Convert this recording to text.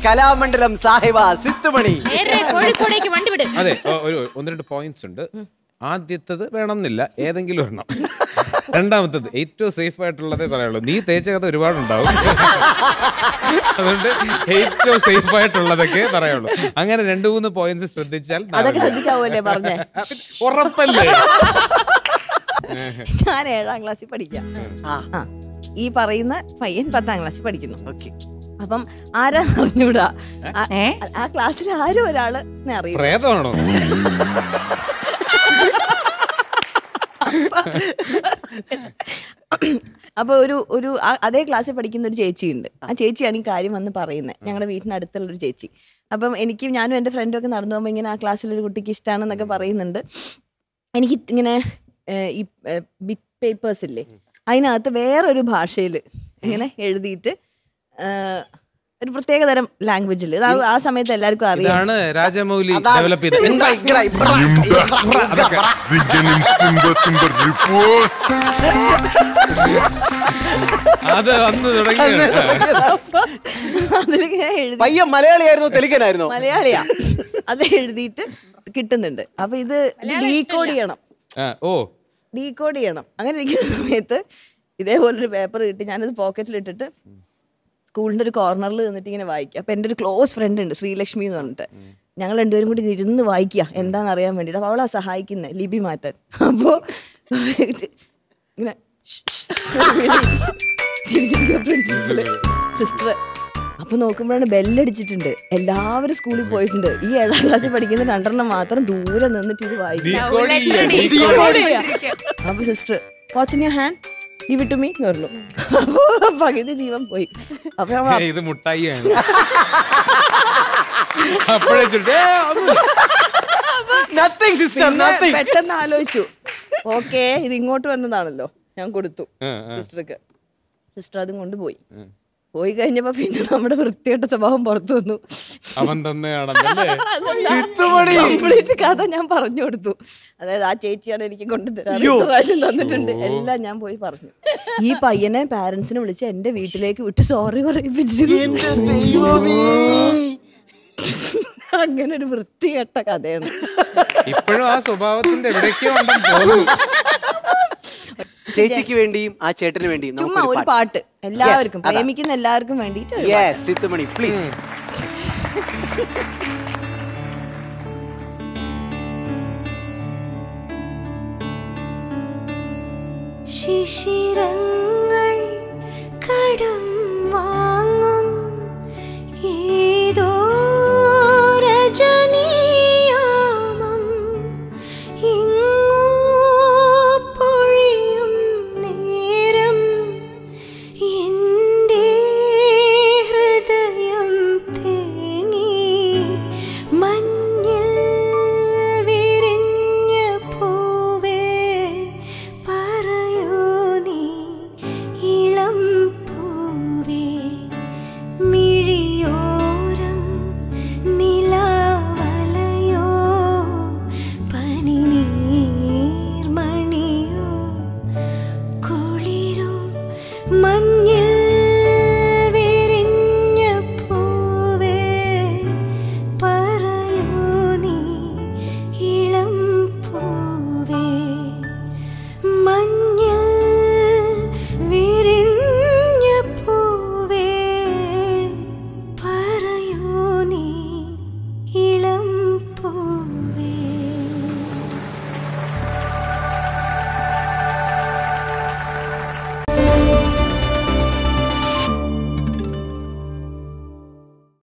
കലാമണ്ഡലം സാഹിബ സിത്തുമണി. കോഴിക്കോടേക്ക് വണ്ടി വിട്. അതെ, ഒരു 1-2 പോയിന്റ്സ് ഉണ്ട്. ആദ്യത്തത് വേണമെന്നില്ല, ഏതെങ്കിലും ഒരെണ്ണം. രണ്ടാമത്തത് ഏറ്റവും സേഫ് ആയിട്ടുള്ളതേ പറയുള്ളൂ. നീ തേച്ച കഥ ഒരുപാടുണ്ടാവും, അതുകൊണ്ട് ഏറ്റവും സേഫ് ആയിട്ടുള്ളതൊക്കെ പറയുള്ളൂ. അങ്ങനെ 2-3 പോയിന്റ്സ് ശ്രദ്ധിച്ചാൽ ഉറപ്പല്ലേ. ഞാൻ 7ാം ക്ലാസ്സിൽ പഠിക്കാം. ഈ പറയുന്ന പയ്യൻ 10ാം ക്ലാസ്സിൽ പഠിക്കുന്നു. അപ്പം ആരാ അറിഞ്ഞൂടാ, ആ ക്ലാസ്സിൽ ആരും ഒരാള് അറിയാം. പ്രേതമാണോ? അപ്പൊ ഒരു അതേ ക്ലാസ്സിൽ പഠിക്കുന്ന ഒരു ചേച്ചിയുണ്ട്. ആ ചേച്ചിയാണ് ഈ കാര്യം വന്ന് പറയുന്നത്, ഞങ്ങളുടെ വീട്ടിനടുത്തുള്ളൊരു ചേച്ചി. അപ്പം ഞാനും എൻ്റെ ഫ്രണ്ടും ഒക്കെ നടന്നു പോകുമ്പോൾ ഇങ്ങനെ ആ ക്ലാസ്സിലൊരു കുട്ടിക്ക് ഇഷ്ടമാണെന്നൊക്കെ പറയുന്നുണ്ട്. എനിക്ക് ഇങ്ങനെ ഈ ബിറ്റ് പേപ്പേഴ്സ് ഇല്ലേ, അതിനകത്ത് വേറൊരു ഭാഷയിൽ ഇങ്ങനെ എഴുതിയിട്ട് ഒരു പ്രത്യേക തരം ലാംഗ്വേജിൽ, ആ സമയത്ത് എല്ലാവർക്കും അറിയാം. രാജമൗലി ഡെവലപ്പ് ചെയ്ത അത് വന്ന് തുടങ്ങി. പയ്യൻ മലയാളിയായിരുന്നു തെലുങ്കനായിരുന്നു? മലയാളിയാ. അത് എഴുതിയിട്ട് കിട്ടുന്നുണ്ട്. അപ്പൊ ഇത് ഡീകോഡ് ചെയ്യണം. ഡീകോഡ് ചെയ്യണം. അങ്ങനെ ഇരിക്കുന്ന സമയത്ത് ഇതേപോലൊരു പേപ്പർ കിട്ടി. ഞാനത് പോക്കറ്റിലിട്ടിട്ട് സ്കൂളിൻ്റെ ഒരു കോർണറിൽ നിന്നിട്ട് ഇങ്ങനെ വായിക്കുക. അപ്പം എൻ്റെ ഒരു ക്ലോസ് ഫ്രണ്ട് ഉണ്ട്, ശ്രീലക്ഷ്മി എന്ന് പറഞ്ഞിട്ട്. ഞങ്ങൾ രണ്ടുപേരും കൂടി ഇരുന്ന് വായിക്കുക എന്താണെന്ന് അറിയാൻ വേണ്ടിയിട്ട്. അപ്പോൾ അവളാ സഹായിക്കുന്നത് ലിപി മാറ്റാൻ. അപ്പോൾ ഇങ്ങനെ പ്രിൻസിപ്പല്, സിസ്റ്റർ. അപ്പോൾ നോക്കുമ്പോഴാണ് ബെല്ലടിച്ചിട്ടുണ്ട്. എല്ലാവരും സ്കൂളിൽ പോയിട്ടുണ്ട്. ഈ 7ാം ക്ലാസ്സിൽ പഠിക്കുന്ന 2 മാത്രം ദൂരെ നിന്നിട്ട് ഇത് വായിക്കും. അപ്പോൾ sister what's in your hand, give it to me എന്ന് പറഞ്ഞു. അപ്പോൾ പകുതി ജീവൻ പോയി. അപ്പോൾ ഇത് മുട്ടായിയാണ്. പെട്ടെന്ന് ആലോചിച്ചു, ഓക്കെ ഇത് ഇങ്ങോട്ട് വന്നതാണല്ലോ, ഞാൻ കൊടുത്തു സിസ്റ്റർക്ക്. സിസ്റ്റർ അതും കൊണ്ടുപോയി. പോയി കഴിഞ്ഞപ്പോ പിന്നെ നമ്മുടെ വൃത്തികെട്ട സ്വഭാവം പുറത്തു വന്നു. കംപ്ലീറ്റ് കഥ ഞാൻ പറഞ്ഞു കൊടുത്തു. അതായത് ആ ചേച്ചിയാണ് എനിക്ക് കൊണ്ടുതരാറ്, പ്രാവശ്യം തന്നിട്ടുണ്ട്, എല്ലാം ഞാൻ പോയി പറഞ്ഞു. ഈ പയ്യനെ പാരന്റ്സിനെ വിളിച്ച് എന്റെ വീട്ടിലേക്ക് വിട്ട് സോറി പറയിപ്പിച്ചു. അങ്ങനെ ഒരു വൃത്തികെട്ട കഥയാണ്. ഇപ്പോഴും ആ സ്വഭാവത്തിന്റെ എവിടേക്കോ ഉണ്ടെന്ന് തോന്നുന്നു. ചേച്ചിക്ക് വേണ്ടിയും ആ ചേട്ടന് വേണ്ടിയും ചുമ്മാ ഒരു പാട്ട് എല്ലാവർക്കും, പ്രേമിക്കുന്ന എല്ലാവർക്കും വേണ്ടിയിട്ട്. സിത്തുമണി പ്ലീസ്. ശിശിരം